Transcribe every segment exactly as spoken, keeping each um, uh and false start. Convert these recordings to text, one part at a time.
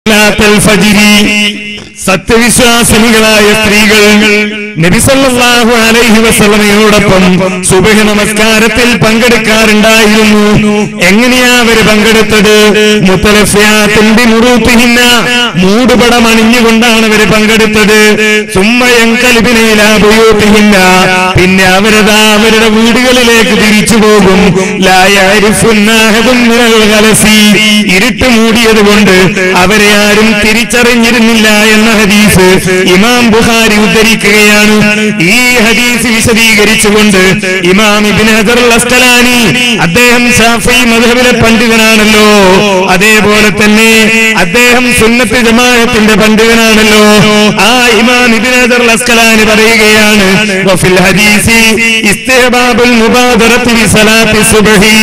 സത്യവിശ്വാസിനികളായ സ്ത്രീകൾ നബി സല്ലല്ലാഹു അലൈഹി വസല്ലമയോടൊപ്പം സുബ്ഹ് നമസ്കാരത്തിൽ പങ്കെടുക്കാറുണ്ടായിരുന്നു. എങ്ങനെയാ അവര് പങ്കെടുത്തത്? മുത്തലഫിയാത്തിൻ ബിമുറൂത്തിഹിന്ന, മൂടുപടം അണിഞ്ഞുകൊണ്ടാണ് അവര് പങ്കെടുത്തത്. സുമ്മ യൻഖലിബിന ഇലാ ബുയൂത്തിഹിന്ന, പിന്നെ അവരതാ അവരുടെ വീടുകളിലേക്ക് തിരിച്ചു പോകും. ലാ യഅരിഫുന്ന അഹദുൻ മിനൽ ഗലസി, ഇരുട്ട് മൂടിയത് കൊണ്ട് അവരെ ആരും തിരിച്ചറിഞ്ഞിരുന്നില്ല എന്ന ഹദീസ് ഇമാം ബുഖാരി ഉദ്ധരിക്കുകയാണ്. ഈ ഹദീസ് വിശദീകരിച്ചുകൊണ്ട് ഇമാം ഇബ്നു ഹജർ അൽ അസ്ഖലാനി, അദ്ദേഹം ശാഫിഈ മദ്ഹബിലെ പണ്ഡിതനാണല്ലോ, അതേപോലെ തന്നെ അദ്ദേഹം സുന്നത്ത് ജമാഅത്തിന്റെ പണ്ഡിതനാണല്ലോ, ആ ഇമാം ഇബ്നു ഹജർ അൽ അസ്ഖലാനി പറയുകയാണ്, വഫിൽ ഹദീസി ഇസ്തിഹ്ബാബുൽ മുബാദറത്തി ബിസലാത്തി സുബ്ഹി,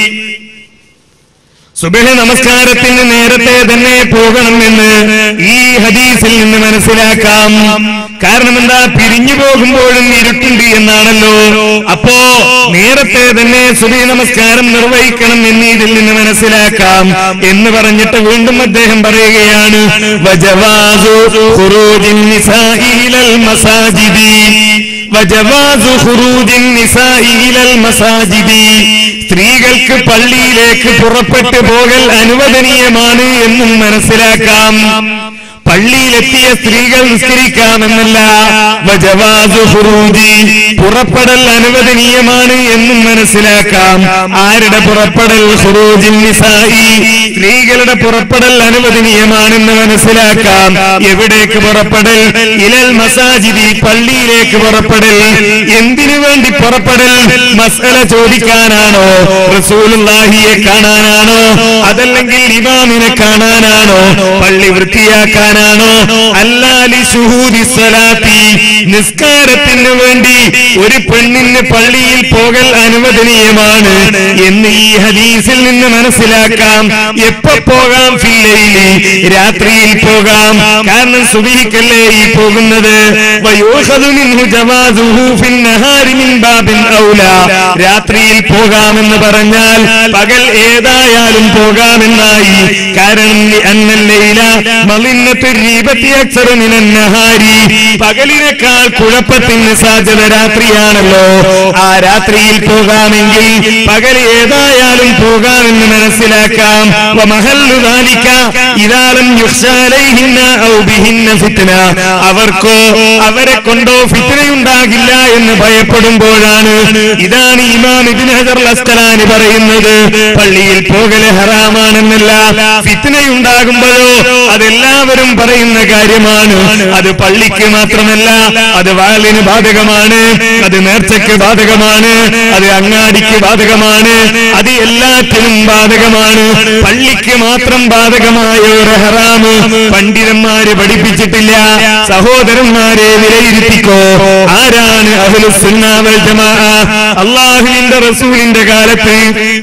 സുബ്ഹ് നമസ്കാരത്തിന് നേരത്തെ തന്നെ പോകണം എന്ന് ഈ ഹദീസിൽ നിന്ന് മനസ്സിലാക്കാം. കാരണം എന്താ? പിരിഞ്ഞു പോകുമ്പോഴും ഇരുട്ടുണ്ട് എന്നാണല്ലോ. അപ്പോ നേരത്തെ തന്നെ സുബ്ഹ് നമസ്കാരം നിർവഹിക്കണം എന്ന് ഇതിൽ നിന്ന് മനസ്സിലാക്കാം എന്ന് പറഞ്ഞിട്ട് വീണ്ടും അദ്ദേഹം പറയുകയാണ്, വജവാസു ഖുറൂജിൻ നിസാഇ ഇലൽ മസാജിദി, വജവാസു ഖുറൂജിൻ നിസാഇ ഇലൽ മസാജിദി, സ്ത്രീകൾക്ക് പള്ളിയിലേക്ക് പുറപ്പെട്ടു പോകൽ അനുവദനീയമാണ് എന്നും മനസ്സിലാക്കാം. പള്ളിയിലെത്തിയ സ്ത്രീകൾ നിസ്കരിക്കാമെന്നല്ല, വജവാസു ഖുറൂജി, പുറപ്പെടൽ അനുവദനീയമാണ് എന്നും മനസ്സിലാക്കാം. ആരുടെ പുറപ്പെടൽ? ഖുറൂജിൻ നിസാഇ, സ്ത്രീകളുടെ പുറപ്പെടൽ അനുവദനീയമാണെന്ന് മനസ്സിലാക്കാം. എവിടേക്ക് പുറപ്പെടൽ? ഇലൽ മസാജിദി, പള്ളിയിലേക്ക് പുറപ്പെടൽ. എന്തിനു വേണ്ടി പുറപ്പെടൽ? മസ്അല ചോദിക്കാനാണോ? റസൂലുള്ളാഹിയെ കാണാനാണോ? അതല്ലെങ്കിൽ ഇമാമിനെ കാണാനാണോ? പള്ളി വൃത്തിയാക്കാൻ ാണോ? അല്ലാലി ശുഹൂദി സ്വലാത്തി, നിസ്കാരത്തിന് വേണ്ടി ഒരു പെണ്ണിന് പള്ളിയിൽ പോകൽ അനുവദനീയമാണ് എന്ന് ഈ ഹദീസിൽ നിന്ന് മനസ്സിലാക്കാം. എപ്പോ പോകാം? ഫില്ലൈലി, രാത്രിയിൽ പോകാം. കാരണം സുബ്ഹിക്കല്ലേ ഈ പോകുന്നത്. വയൂഖദു മിൻഹു ജവാസുഹു ഫിന്നഹാരി മിൻ ബാബിൻ ഔലാ, രാത്രിയിൽ പോകാമെന്ന് പറഞ്ഞാൽ പകൽ ഏതായാലും പോകാമെന്നായി. കാരണം അന്നല്ലൈല മളിന്നത്തു പകലിനേക്കാൾ കുഴപ്പത്തിന് സാധ്യത രാത്രിയാണല്ലോ. ആ രാത്രിയിൽ പോകാമെങ്കിൽ പകൽ ഏതായാലും പോകാമെന്ന് മനസ്സിലാക്കാം. അവർക്കോ അവരെ കൊണ്ടോ ഫിത്നയുണ്ടാകില്ല എന്ന് ഭയപ്പെടുമ്പോഴാണ്. ഇതാണ് ഇമാം ഇബ്നു ഹജർ അൽ അസ്ഖലാനി പറയുന്നത്, പള്ളിയിൽ പോകല് ഹറാമാണെന്നല്ല, ഫിത്നയുണ്ടാകുമ്പോഴോ അതെല്ലാവരും പറയുന്ന കാര്യമാണ്. അത് പള്ളിക്ക് മാത്രമല്ല, അത് വാളിന് ബാധകമാണ്, അത് നേർച്ചയ്ക്ക് ബാധകമാണ്, അത് അങ്ങാടിക്ക് ബാധകമാണ്, അത് എല്ലാറ്റിനും ബാധകമാണ്. പള്ളിക്ക് മാത്രം ബാധകമായ ഒരു ഹറാമ് പണ്ഡിതന്മാര് പഠിപ്പിച്ചിട്ടില്ല. സഹോദരന്മാരെ വിലയിരുത്തിക്കോ, ആരാണ് അഹ്ലുസ് സുന്ന വൽ ജമാഅ? അല്ലാഹുവിന്റെ റസൂലിന്റെ കാലത്ത്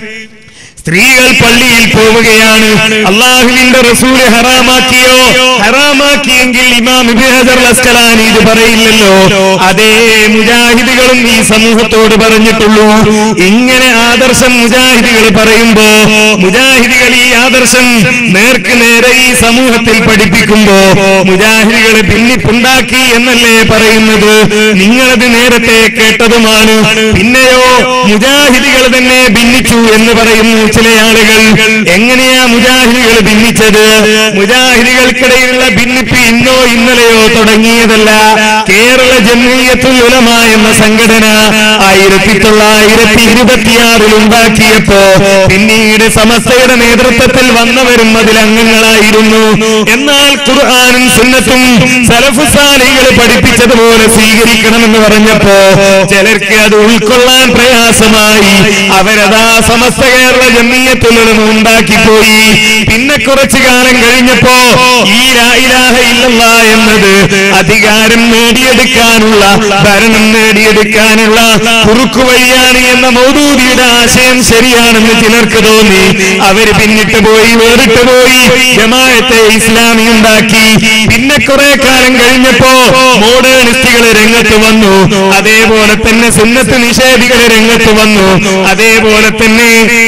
സ്ത്രീകൾ പള്ളിയിൽ പോവുകയാണ്. അല്ലാഹുവിന്റെ റസൂല് ഹറാമാക്കിയോ? ഹറാമാക്കിയെങ്കിൽ ഇമാം ഇബ്നു ഹജർ അൽ അസ്ഖലാനി ഇത് പറയില്ലല്ലോ. അതേ മുജാഹിദുകളും ഈ സമൂഹത്തോട് പറഞ്ഞിട്ടുള്ളൂ. ഇങ്ങനെ ആദർശം മുജാഹിദുകൾ പറയുമ്പോ, മുജാഹിദുകൾ ഈ ആദർശം നേർക്ക് നേരെ ഈ സമൂഹത്തിൽ പഠിപ്പിക്കുമ്പോ മുജാഹിദുകൾ ഭിന്നിപ്പുണ്ടാക്കി എന്നല്ലേ പറയുന്നത്? നിങ്ങളത് നേരത്തെ കേട്ടതുമാണ്. പിന്നെയോ മുജാഹിദുകൾ തന്നെ ഭിന്നിച്ചു എന്ന് പറയുന്നു ചില ആളുകൾ. എങ്ങനെയാ മുജാഹിദുകൾ ഭിന്നിച്ചത്? മുജാഹിദുകൾക്കിടയിലുള്ള ഭിന്നിപ്പ് ഇന്നോ ഇന്നലെയോ തുടങ്ങിയതല്ല. കേരള ജംഇയ്യത്തുൽ ഉലമ എന്ന സംഘടന ആയിരത്തി തൊള്ളായിരത്തി ഇരുപത്തിയാറിൽ ഉണ്ടാക്കിയപ്പോ പിന്നീട് സമസ്തയുടെ നേതൃത്വത്തിൽ വന്നവരും അതിൽ അംഗങ്ങളായിരുന്നു. എന്നാൽ ഖുർആനും സുന്നത്തും സലഫു സാലിഹുകൾ പഠിപ്പിച്ചതുപോലെ സ്വീകരിക്കണമെന്ന് പറഞ്ഞപ്പോ ചിലർക്ക് അത് ഉൾക്കൊള്ളാൻ പ്രയാസമായി. അവരതാ സമസ്ത കേരള ജംഇയ്യത്തുൽ ഉലമ ഉണ്ടാക്കിപ്പോയി. പിന്നെ കുറച്ചു കാലം കഴിഞ്ഞപ്പോ ഈ ലാ ഇലാഹ ഇല്ലല്ലാഹ് എന്നത് അധികാരം നേടിയെടുക്കാനുള്ള, ഭരണം നേടിയെടുക്കാനുള്ള കുറുക്കു വഴിയാണ് എന്ന മൗദൂദിയുടെ ആശയം ശരിയാണെന്ന് ചിലർക്ക് തോന്നി. അവര് പിന്നിട്ട് പോയി, വേറിട്ട് പോയി, ജമാഅത്തെ ഇസ്ലാമി ഉണ്ടാക്കി. പിന്നെ കുറെ കാലം കഴിഞ്ഞപ്പോ മോഡേണിസ്റ്റുകൾ രംഗത്ത് വന്നു, അതേപോലെ തന്നെ സുന്നത്ത് നിഷേധികൾ രംഗത്ത് വന്നു, അതേപോലെ തന്നെ കുറച്ചു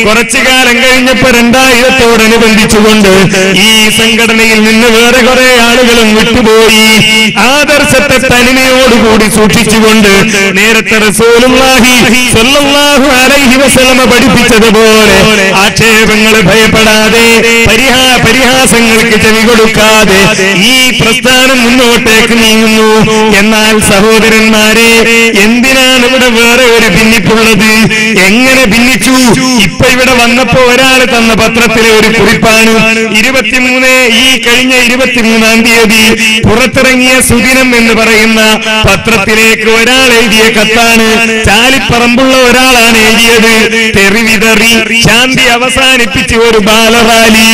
കാലം കഴിഞ്ഞപ്പോ രണ്ടായിരത്തോടനുബന്ധിച്ചുകൊണ്ട് ഈ സംഘടനയിൽ നിന്ന് വേറെ കുറെ ആളുകളും വിട്ടുപോയി. ആദർശത്തെ തനിമയോടുകൂടി സൂക്ഷിച്ചുകൊണ്ട് നേരത്തെ റസൂലുള്ളാഹി സ്വല്ലല്ലാഹു അലൈഹി വസല്ലമ പഠിപ്പിച്ചതുപോലെ ആക്ഷേപങ്ങൾ ഭയപ്പെടാതെ പരിഹാ പരിഹാസങ്ങൾക്ക് ചെവി കൊടുക്കാതെ ഈ പ്രസ്ഥാനം മുന്നോട്ടേക്ക് നീങ്ങുന്നു. എന്നാൽ സഹോദരന്മാരെ, എന്തിനാണ് ഇവിടെ വേറെ ഒരു ഭിന്നിപ്പുള്ളത്? എങ്ങനെ ഭിന്നിച്ചു? ഇപ്പൊ ഇവിടെ വന്നപ്പോ ഒരാൾ തന്ന പത്രത്തിലെ ഒരു കുറിപ്പാണ്. ഇരുപത്തിമൂന്ന് ഈ കഴിഞ്ഞ ഇരുപത്തിമൂന്നാം തീയതി പുറത്തിറങ്ങിയ സുദിനം എന്ന് പറയുന്ന പത്രത്തിലേക്ക് ഒരാൾ എഴുതിയ കത്താണ്. ചാലിപ്പറമ്പുള്ള ഒരാളാണ് എഴുതിയത്. തെറിവിതറി ശാന്തി അവസാനിപ്പിച്ച് ഒരു ബാലറാലി,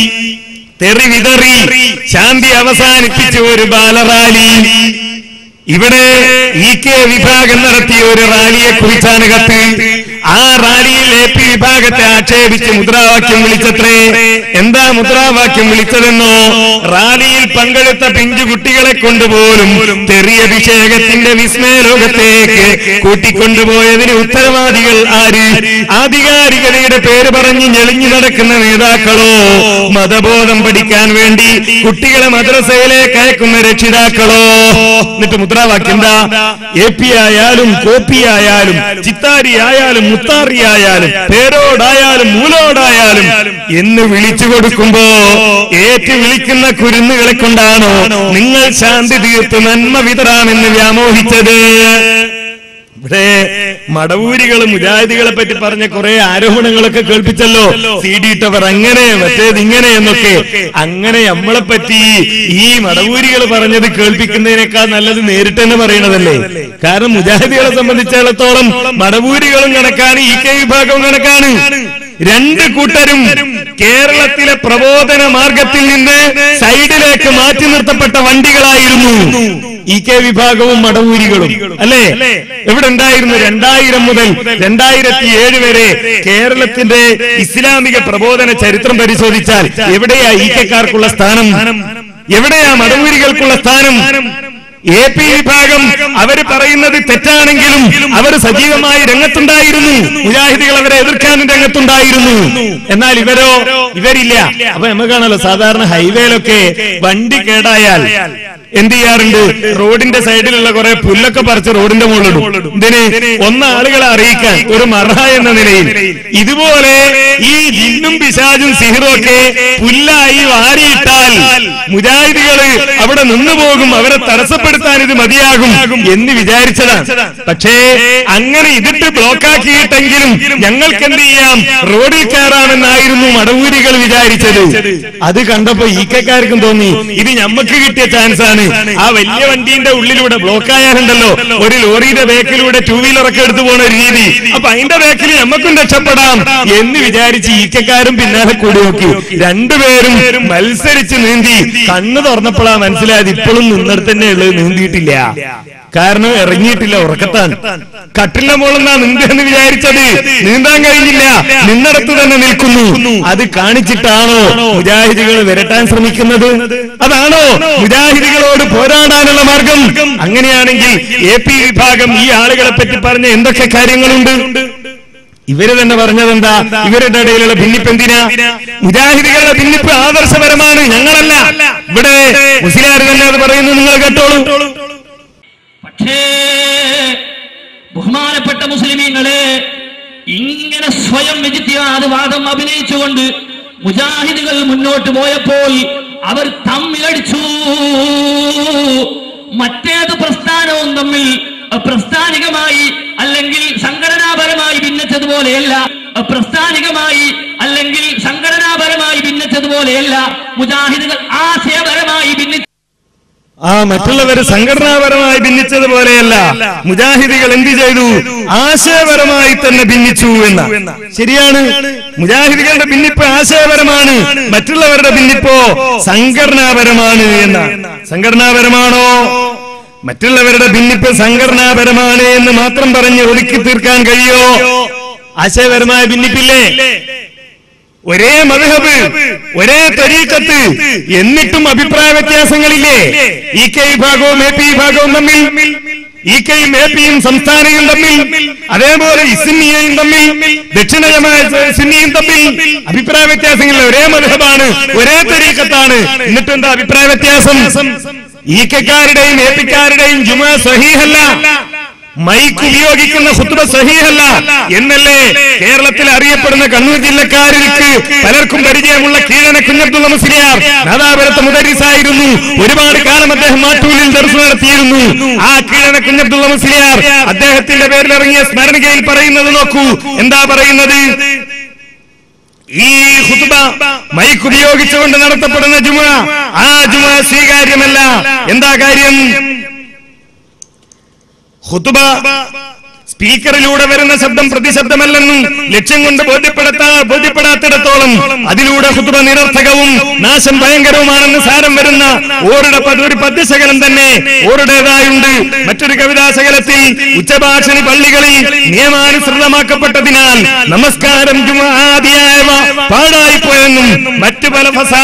തെറിവിതറി ശാന്തി അവസാനിപ്പിച്ച് ഒരു ബാലറാലി. ഇവിടെ ഇ കെ വിഭാഗം നടത്തിയ ഒരു റാലിയെ കുറിച്ചാണ് കത്ത്. ആ റാലിയിൽ എ പി വിഭാഗത്തെ ആക്ഷേപിച്ച് മുദ്രാവാക്യം വിളിച്ചത്രേ. എന്താ മുദ്രാവാക്യം വിളിച്ചതെന്നോ? റാലിയിൽ പങ്കെടുത്ത പിഞ്ചുകുട്ടികളെ കൊണ്ടുപോലും തെറിയഭിഷേകത്തിന്റെ വിസ്മയ ലോകത്തേക്ക് കൂട്ടിക്കൊണ്ടുപോയതിന് ഉത്തരവാദികൾ ആര്? ആധികാരികതയുടെ പേര് പറഞ്ഞ് ഞെളിഞ്ഞു നടക്കുന്ന നേതാക്കളോ? മതബോധം പഠിക്കാൻ വേണ്ടി കുട്ടികളെ മദ്രസയിലേക്ക് അയക്കുന്ന രക്ഷിതാക്കളോ? എന്നിട്ട് മുദ്രാവാക്യം എന്താ? എ പി ആയാലും കോപ്പി ആയാലും ചിത്താരി ആയാലും മുത്താറി ആയാലും പേരോടായാലും മൂലോടായാലും എന്ന് വിളിച്ചു കൊടുക്കുമ്പോ ഏറ്റു വിളിക്കുന്ന കുരുന്നുകളെ കൊണ്ടാണോ നിങ്ങൾ ശാന്തി തീർത്ത് നന്മ വിതറാമെന്ന് വ്യാമോഹിച്ചത്? ഇവിടെ മടവൂരികള് മുജാഹിദികളെ പറ്റി പറഞ്ഞ കുറെ ആരോപണങ്ങളൊക്കെ കേൾപ്പിച്ചല്ലോ. സി ഡി ടവർ അങ്ങനെ മറ്റേത് ഇങ്ങനെ എന്നൊക്കെ. അങ്ങനെ നമ്മളെ പറ്റി ഈ മടവൂരികൾ പറഞ്ഞത് കേൾപ്പിക്കുന്നതിനേക്കാൾ നല്ലത് നേരിട്ട് തന്നെ പറയണതല്ലേ. കാരണം മുജാഹിദികളെ സംബന്ധിച്ചിടത്തോളം മടവൂരികളും കണക്കാണ്, ഇ കെ വിഭാഗവും കണക്കാണ്. രണ്ട് കൂട്ടരും കേരളത്തിലെ പ്രബോധന മാർഗത്തിൽ നിന്ന് സൈഡിലേക്ക് മാറ്റി നിർത്തപ്പെട്ട വണ്ടികളായിരുന്നു ഇ കെ വിഭാഗവും മടവൂരികളും, അല്ലേ? എവിടെ ഉണ്ടായിരുന്നു? രണ്ടായിരം മുതൽ രണ്ടായിരത്തി ഏഴ് വരെ കേരളത്തിന്റെ ഇസ്ലാമിക പ്രബോധന ചരിത്രം പരിശോധിച്ചാൽ എവിടെയാ ഇ കെക്കാർക്കുള്ള സ്ഥാനം? എവിടെയാ മടവൂരികൾക്കുള്ള സ്ഥാനം? എ പി വിഭാഗം അവര് പറയുന്നത് തെറ്റാണെങ്കിലും അവർ സജീവമായി രംഗത്തുണ്ടായിരുന്നു. മുജാഹിദികൾ അവരെ എതിർക്കാനും രംഗത്തുണ്ടായിരുന്നു. എന്നാൽ ഇവരോ ഇവരില്ല. അപ്പൊ നമുക്കാണല്ലോ സാധാരണ ഹൈവേയിലൊക്കെ വണ്ടി കേടായാൽ എന്ത് ചെയ്യാറുണ്ട്? റോഡിന്റെ സൈഡിലുള്ള കുറെ പുല്ലൊക്കെ പറിച്ച് റോഡിന്റെ മുകളിലിടും. ഇതിന് ഒന്ന് ആളുകളെ അറിയിക്കാൻ, ഒരു മറ എന്ന നിലയിൽ. ഇതുപോലെ ഈ ജിന്നും പിശാചും സിഹിറൊക്കെ പുല്ലായി വാരിയിട്ടാൽ മുജാഹിദികള് അവിടെ നിന്നുപോകും, അവരെ തടസ്സപ്പെടുത്താൻ ഇത് മതിയാകും എന്ന് വിചാരിച്ചതാണ്. പക്ഷേ അങ്ങനെ ഇതിട്ട് ബ്ലോക്കാക്കിയിട്ടെങ്കിലും ഞങ്ങൾക്ക് എന്ത് ചെയ്യാം, റോഡിൽ കയറാമെന്നായിരുന്നു മടവൂരികൾ വിചാരിച്ചത്. അത് കണ്ടപ്പോ ഈ കെക്കാർക്കും തോന്നി ഇത് ഞമ്മക്ക് കിട്ടിയ ചാൻസ് ആണ്. ആ വലിയ വണ്ടീന്റെ ഉള്ളിലൂടെ ബ്ലോക്ക് ആയാലുണ്ടല്ലോ, ഒരു ലോറിയുടെ ബേക്കിലൂടെ ടൂ വീലറൊക്കെ എടുത്തു പോണ ഒരു രീതി. അപ്പൊ അതിന്റെ ബേക്കിൽ നമ്മക്കും രക്ഷപ്പെടാം എന്ന് വിചാരിച്ച് ഈക്കക്കാരും പിന്നാലെ കൂടി നോക്കി. രണ്ടുപേരും മത്സരിച്ച് നീന്തി. കണ്ണ് തുറന്നപ്പോഴാ മനസ്സിലായത് ഇപ്പോഴും നിന്നിടത്ത് തന്നെ ഉള്ളത്, നീന്തിയിട്ടില്ല. കാരണം ഇറങ്ങിയിട്ടില്ല, ഉറക്കത്താൻ. കട്ടിലിന്റെ മുകളിൽ നീന്തെന്ന് വിചാരിച്ചത് നീന്താൻ കഴിഞ്ഞില്ല, നിന്നിടത്ത് തന്നെ നിൽക്കുന്നു. അത് കാണിച്ചിട്ടാണോ മുജാഹിദികൾ വിരട്ടാൻ ശ്രമിക്കുന്നത്? അതാണോ മുജാഹിദികളോട് പോരാടാനുള്ള മാർഗം? അങ്ങനെയാണെങ്കിൽ എ പി വിഭാഗം ഈ ആളുകളെ പറ്റി പറഞ്ഞ എന്തൊക്കെ കാര്യങ്ങളുണ്ട്? ഇവര് തന്നെ പറഞ്ഞതെന്താ? ഇവരുടെ ഇടയിലുള്ള ഭിന്നിപ്പ് എന്തിനാ? മുജാഹിദികളുടെ ഭിന്നിപ്പ് ആദർശപരമാണ്, ഞങ്ങളല്ല. ഇവിടെ മുസ്ലിയാർ തന്നെ അത് പറയുന്നു, നിങ്ങൾ കേട്ടോളൂ. പക്ഷേ ബഹുമാനപ്പെട്ട മുസ്ലിമീങ്ങളെ, ഇങ്ങനെ സ്വയം ഇജ്തിഹാദ് വാദം അഭിനയിച്ചുകൊണ്ട് മുജാഹിദുകൾ മുന്നോട്ട് പോയപ്പോൾ അവർ തമ്മിലടിച്ചു. മറ്റേത് പ്രസ്ഥാനവും തമ്മിൽ പ്രസ്ഥാനികമായി അല്ലെങ്കിൽ സംഘടനാപരമായി ഭിന്നിച്ചതുപോലെയല്ല, പ്രസ്ഥാനികമായി അല്ലെങ്കിൽ സംഘടനാപരമായി ഭിന്നിച്ചതുപോലെയല്ല മുജാഹിദുകൾ ആശയപരമായി ഭിന്നിച്ചു. ആ മറ്റുള്ളവര് സംഘടനാപരമായി ഭിന്നിച്ചതുപോലെയല്ല, മുജാഹിദികൾ എന്ത് ചെയ്തു? ആശയപരമായി തന്നെ ഭിന്നിച്ചു എന്ന. ശരിയാണ്, മുജാഹിദികളുടെ ഭിന്നിപ്പ് ആശയപരമാണ്, മറ്റുള്ളവരുടെ ഭിന്നിപ്പോ സംഘടനാപരമാണ് എന്ന. സംഘടനാപരമാണോ? മറ്റുള്ളവരുടെ ഭിന്നിപ്പ് സംഘടനാപരമാണ് എന്ന് മാത്രം പറഞ്ഞ് ഒതുക്കി തീർക്കാൻ കഴിയോ? ആശയപരമായ ഭിന്നിപ്പില്ലേ? ഒരേ മദ്ഹബ്, ഒരേ തരീഖത്ത്, എന്നിട്ടും അഭിപ്രായ വ്യത്യാസങ്ങളില്ലേ? ഇ കെ വിഭാഗവും എ പി വിഭാഗവും തമ്മിൽ ഇ കെയും എ പിയും സംസ്ഥാനവും തമ്മിൽ, അതേപോലെ ഇസ്മിയയും തമ്മിൽ, ദക്ഷിണ ജമാഅത്ത് സുന്നിയും തമ്മിൽ അഭിപ്രായ വ്യത്യാസങ്ങളില്ല. ഒരേ മദ്ഹബാണ്, ഒരേ തരീഖത്താണ്. എന്നിട്ട് എന്താ അഭിപ്രായ വ്യത്യാസം? ഇ കെക്കാരുടെയും എ പിക്കാരുടെയും ജുമുഅ സഹീഹല്ല, മൈക്ക് ഉപയോഗിക്കുന്ന ഖുത്ബ സഹീഹല്ല എന്നല്ലേ കേരളത്തിൽ അറിയപ്പെടുന്ന കണ്ണൂർ ജില്ലക്കാർക്ക് പലർക്കും പരിചയമുള്ള കീഴന കുഞ്ഞബ്ദുള്ള മുസ്ലിയാർ നാദാപുരത്ത് മുദരിസായിരുന്നു. ഒരുപാട് കാലം അദ്ദേഹം മാട്ടൂലിൽ ദർസ് നടത്തിയിരുന്നു. ആ കീഴന കുഞ്ഞബ്ദുള്ള മുസ്ലിയാർ അദ്ദേഹത്തിന്റെ പേരിൽ ഇറങ്ങിയ സ്മരണികയിൽ പറയുന്നത് നോക്കൂ. എന്താ പറയുന്നത്? ഈ ഖുത്ബ മൈക്ക് ഉപയോഗിച്ചുകൊണ്ട് നടത്തപ്പെടുന്ന ജുമുഅ, ആ ജുമുഅ സ്വീകാര്യമല്ല. എന്താ കാര്യം? ഖുത്ബ സ്പീക്കറിലൂടെ വരുന്ന ശബ്ദം പ്രതിശബ്ദമല്ലെന്നും ലക്ഷ്യം കൊണ്ട് ബോധ്യപ്പെടുത്താ ബോധ്യപ്പെടാത്തിടത്തോളം അതിലൂടെ ഖുത്ബ നിരർത്ഥകവും നാശം ഭയങ്കരവുമാണെന്ന് സാരം വരുന്ന ഓരുടെ ഒരു പദ്യശകലം തന്നെ ഓരുടേതായുണ്ട്. മറ്റൊരു കവിതാശകലത്തിൽ ഉച്ചഭാഷണി പള്ളികളിൽ നിയമാനുസൃതമാക്കപ്പെട്ടതിനാൽ നമസ്കാരം ജുമുഅ ആദിയായവ പാഴായിപ്പോയെന്നും മറ്റു പല ഫസാ